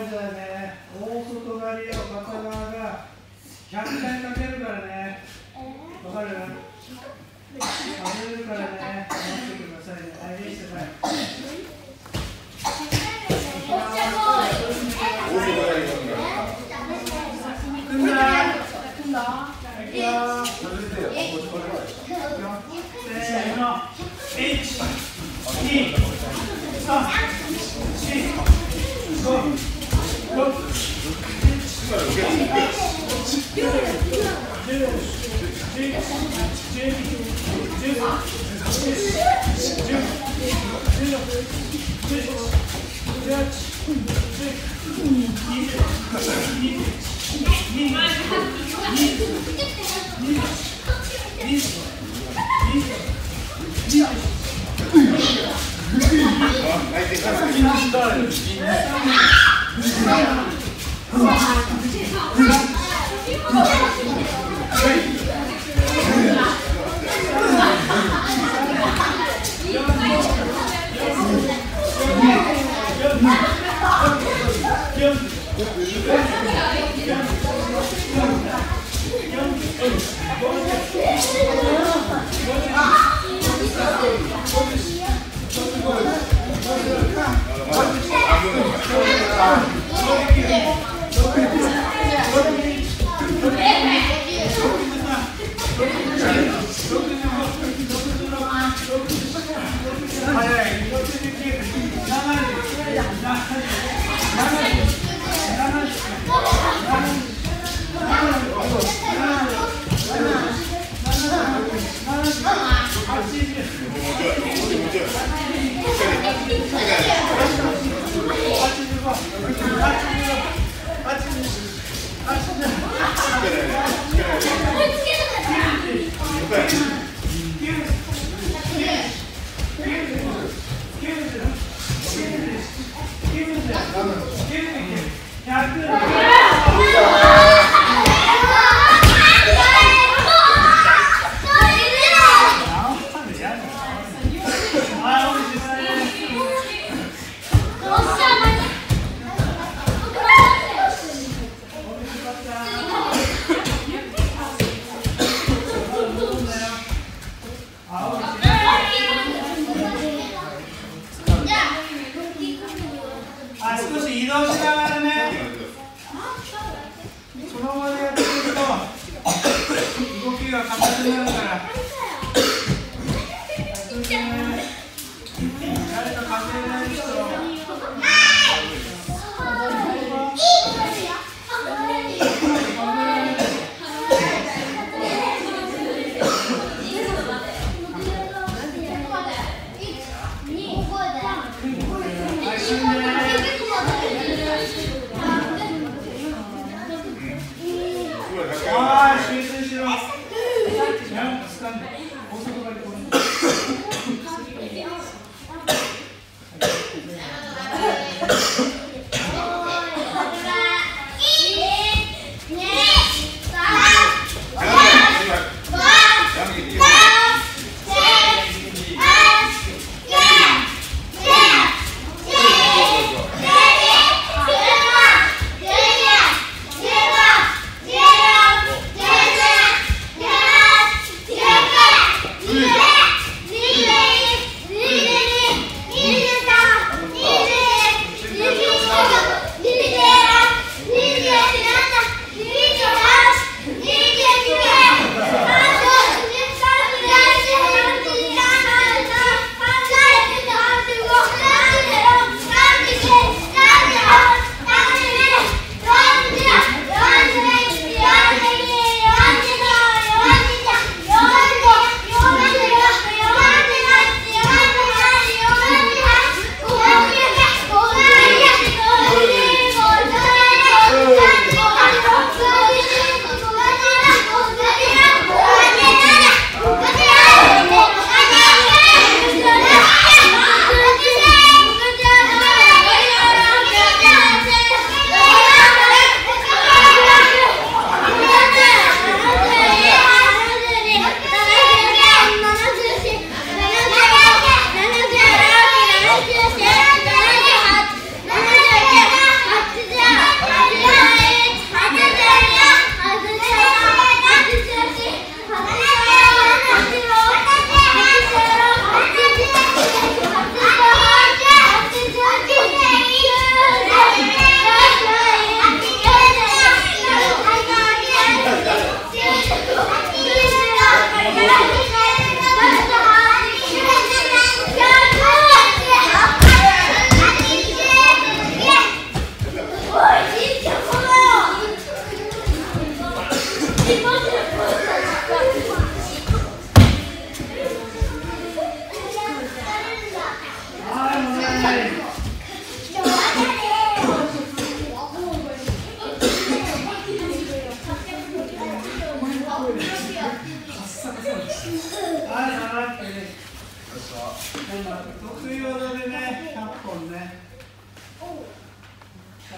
だよね。大外刈りを片側が100回かけるからね。わかる？外れるからね。待ってくださいね。はい、レイしてください。組んだ。いくよ。せーの。1、2、3、4、5、6、少し移動しながらね、その場でやっていくと動きが硬くなるから、誰か風がない人集中しろ。掴んで。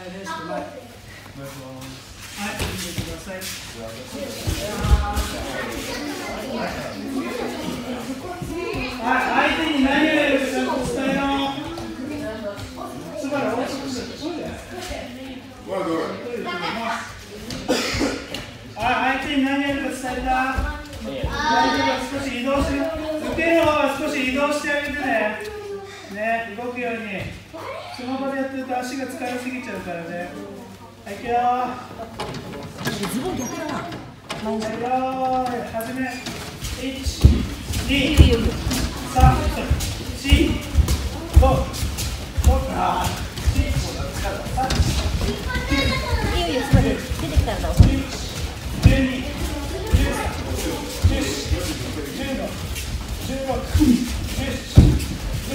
レスト前。はい、見てください。はい、相手に何をやるかちゃんと伝えろ。すばらしい。はい、相手に何やるか伝えた。大丈夫、少し移動する。受ける方は少し移動してあげてね。ね、動くように。その場でやってると足が疲れすぎちゃうからね。はい、いくよー。ズボン逆だな。はい、よーい、始め。1、2、3、4、5、6、7、いいよ、すぐ出てきたらどうぞ。12、13、14、15、16、17、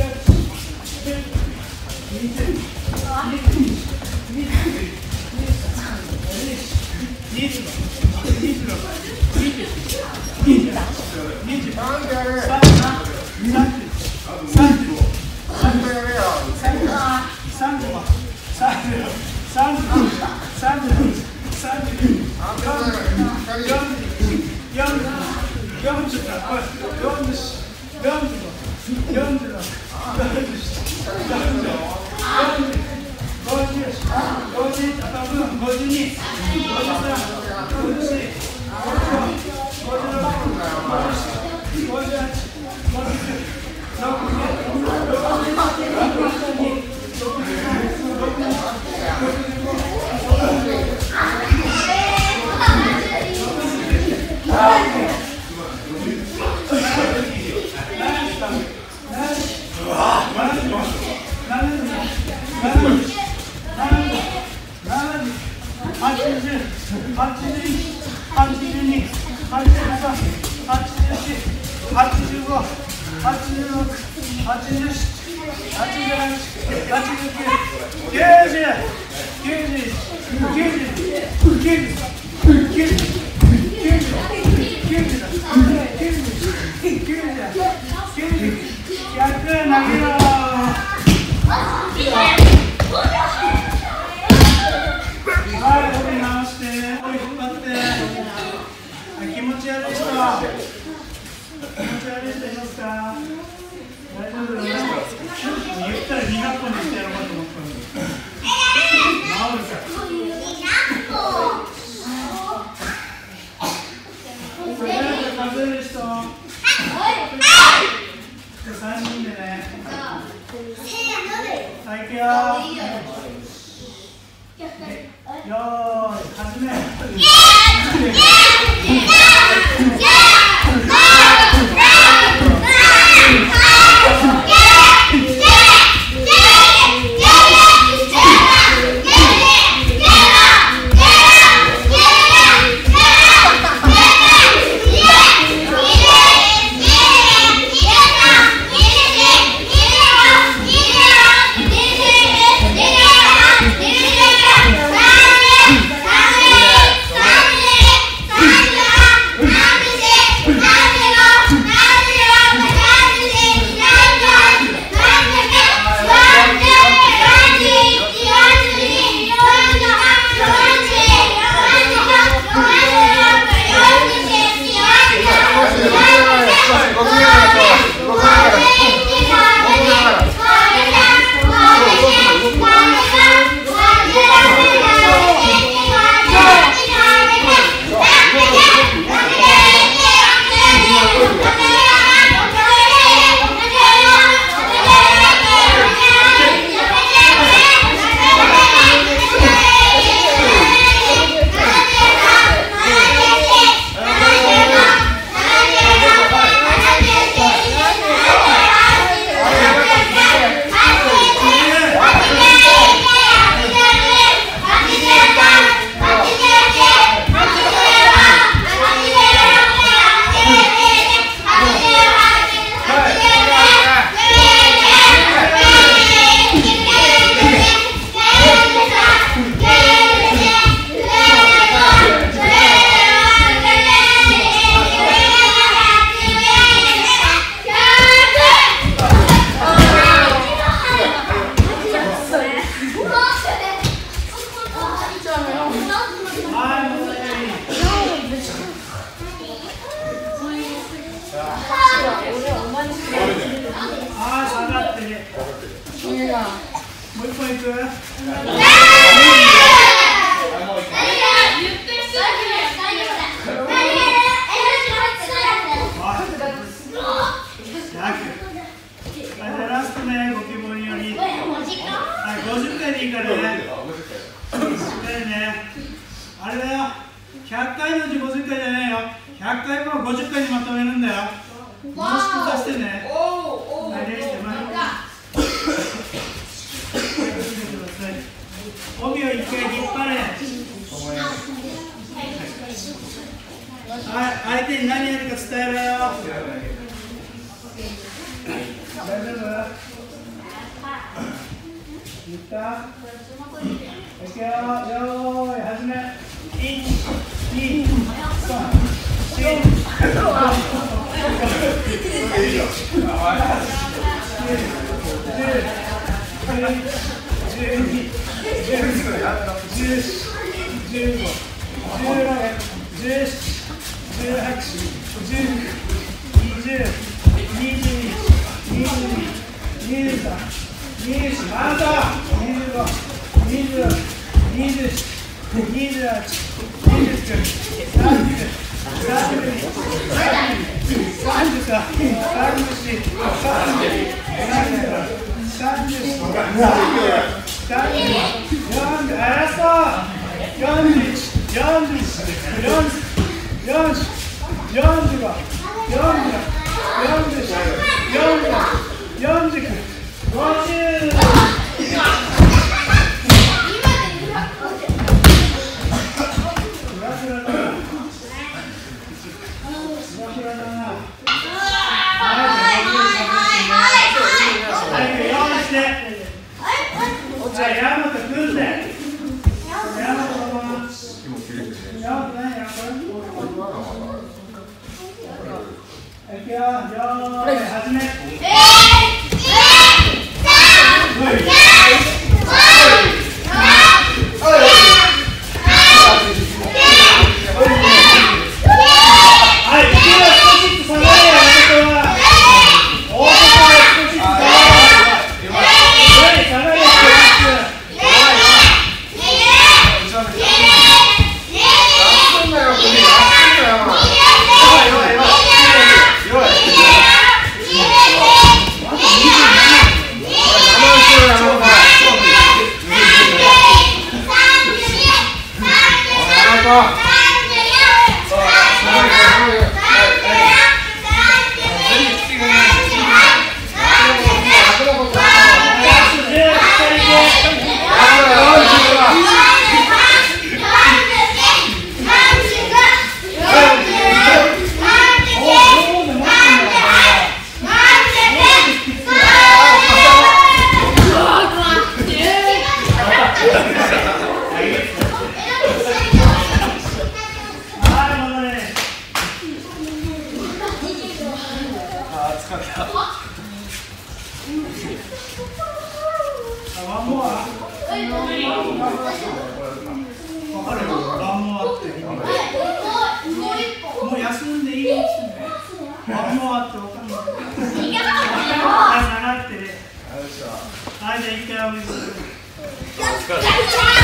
Yeah. 個行く？ラストね、ご希望により。はい、50回でいいからね。あれだよ。100回のうち50回じゃないよ。100回分を50回にまとめるんだよ。もしくはしてね。はい、レしてまいります。帯を1回引っ張れ。はい、相手に何やるか伝えろよ。大丈夫？言った？いくよ、よーい、始め。1、2、3、4、はい、じゃあ一回お水。